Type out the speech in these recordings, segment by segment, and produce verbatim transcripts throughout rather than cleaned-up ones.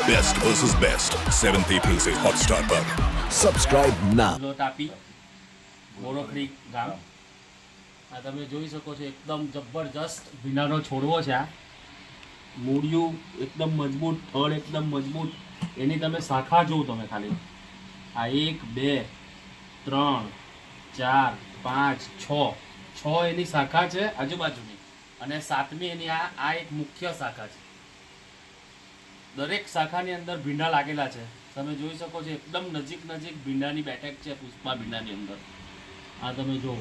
Best versus best. seventh April से Hotstar पर. Subscribe now. Tapi બોરખડી ગામ આ તમે જોઈ શકો છો એકદમ જબરજસ્ત ભીંડાનો છોડવો છે આ મૂળિયું એકદમ મજબૂત થડ એકદમ મજબૂત એની તમે શાખા જુઓ તમે ખાલી આ એક બે ત્રણ ચાર પાંચ છ છ એની શાખા છે આજુબાજુની અને સાતમી એની આ આ એક મુખ્ય શાખા છે દરેક શાખાની અંદર ભીંડા લાગેલા છે તમે જોઈ શકો છો એકદમ નજીક નજીક ભીંડાની બેઠક છે પુષ્પા ભીંડાની અંદર આ તમે જુઓ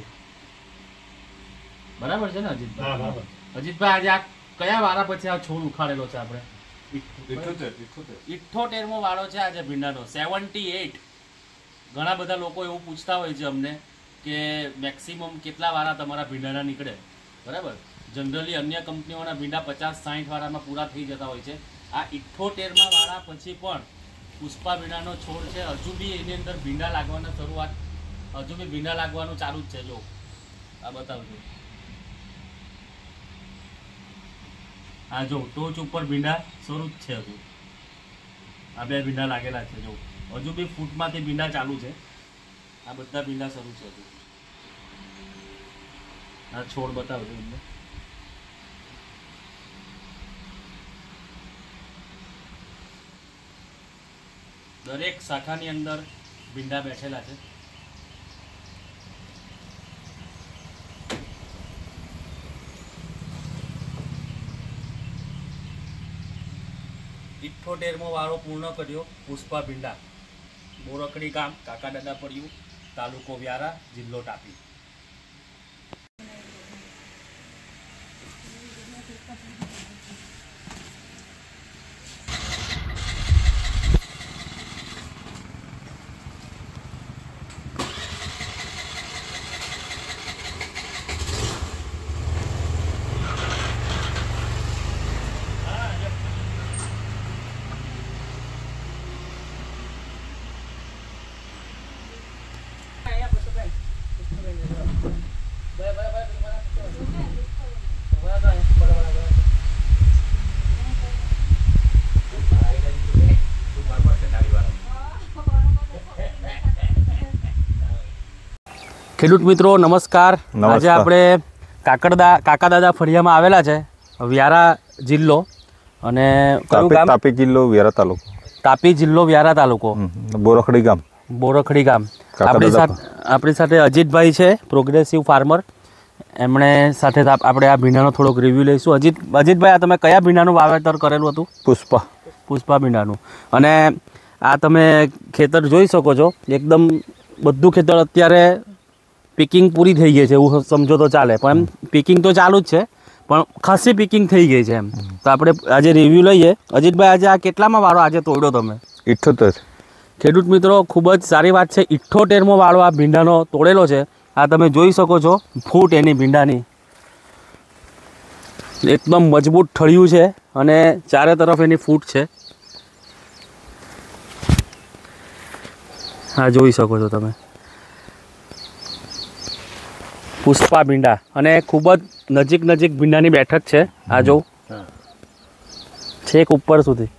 બરાબર છે ને અજીતભાઈ અજીતભાઈ આજે આ કયા વારા પછી આ છોડ ઉખાડેલો છે આપણે ઇઠ્ઠોતેર મો વાળો છે આજે ભીંડાનો સેવન્ટી એટ ઘણા બધા લોકો એવું પૂછતા હોય છે અમને કે મેક્સિમમ કેટલા વાળા તમારા ભીંડાના નીકળે બરાબર જનરલી અન્ય કંપનીઓના ભીંડા પચાસ સાઠ વાળામાં પૂરા થઈ જતા હોય છે આ ઇઠ્ઠોતેરમાં વાળા પછી પણ પુષ્પા ભીંડાનો છોડ છે હજુ બી એની અંદર ભીંડા લાગવાના શરૂઆત હજુ બી ભીંડા લાગવાનું ચાલુ જ છે જો આ બતાવજો આ જો ટોચ ઉપર ભીંડા શરૂ જ છે હજુ આ બે ભીંડા લાગેલા છે જો હજુ બી ફૂટમાંથી ભીંડા ચાલુ છે આ બધા ભીંડા શરૂ છે હજુ આ છોડ બતાવજો તમને દરેક શાખાની અંદર ભીંડા બેઠેલા છે ઇઠ્ઠોતેરમો વારો પૂર્ણ કર્યો પુષ્પા ભીંડા બોરખડી ગામ કાકા દાદા પડ્યું તાલુકો વ્યારા જિલ્લો તાપી ખેડૂત મિત્રો નમસ્કાર આજે આપણે કાકડદા કાકા દાદા ફળિયામાં આવેલા છે વ્યારા જિલ્લો અને કયું ગામ તાપી જિલ્લો વ્યારા તાલુકો તાપી જિલ્લો વ્યારા તાલુકો બોરખડી ગામ બોરખડી ગામ આપણી સાથે આપણી સાથે અજીતભાઈ છે પ્રોગ્રેસિવ ફાર્મર એમણે સાથે આપણે આ ભીંડાનો થોડોક રિવ્યૂ લઈશું અજીત અજીતભાઈ આ તમે કયા ભીંડાનું વાવેતર કરેલું હતું પુષ્પા પુષ્પા ભીંડાનું અને આ તમે ખેતર જોઈ શકો છો એકદમ બધું ખેતર અત્યારે પીકિંગ પૂરી થઈ ગઈ છે એવું સમજો તો ચાલે પણ એમ પીકિંગ તો ચાલુ જ છે પણ ખાસી પીકિંગ થઈ ગઈ છે એમ તો આપણે આજે રિવ્યૂ લઈએ અજીતભાઈ આજે આ કેટલામાં વાળો આજે તોડ્યો તમે ઇઠ્ઠોતેર ખેડૂત મિત્રો ખૂબ જ સારી વાત છે ઇઠ્ઠોતેરમો વાળો આ ભીંડાનો તોડેલો છે આ તમે જોઈ શકો છો ફૂટ એની ભીંડાની એકદમ મજબૂત ઠળિયું છે અને ચારે તરફ એની ફૂટ છે હા જોઈ શકો છો તમે પુષ્પા ભીંડા અને ખૂબ જ નજીક નજીક ભીંડાની બેઠક છે આ જો છેક ઉપર સુધી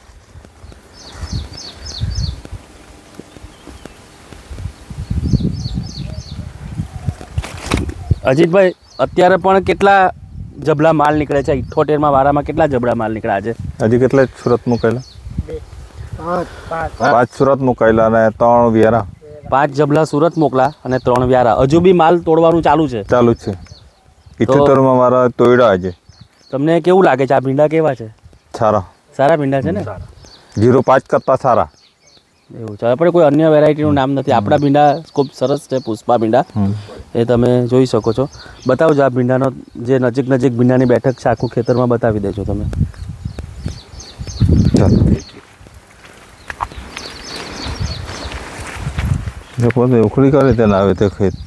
અજીતભાઈ અત્યારે પણ કેટલા જબલા માલ નીકળે છે ઇઠ્ઠોતેરમાં વારામાં કેટલા જબલા માલ નીકળ્યા છે હજી કેટલા સુરત મુકાયેલા પાંચ સુરત મુકાયેલા અને ત્રણ વ્યારા પાંચ જબલા સુરત મોકલા અને ત્રણ વ્યારા હજુ બી માલ તોડવાનું ચાલુ છે ચાલુ જ છે ઇઠ્ઠોતેરમાં મારા તોડ્યા આજે તમને કેવું લાગે છે આ ભીંડા કેવા છે સારા સારા ભીંડા છે ને જીરો પાંચ કરતા સારા એવું છે આપણે કોઈ અન્ય વેરાયટીનું નામ નથી આપણા ભીંડા ખૂબ સરસ છે પુષ્પા ભીંડા એ તમે જોઈ શકો છો બતાવજો આ ભીંડાનો જે નજીક નજીક ભીંડાની બેઠક છે આખું ખેતરમાં બતાવી દેજો તમે ચાલો ઉખડી કરે તેને આવે તે ખેત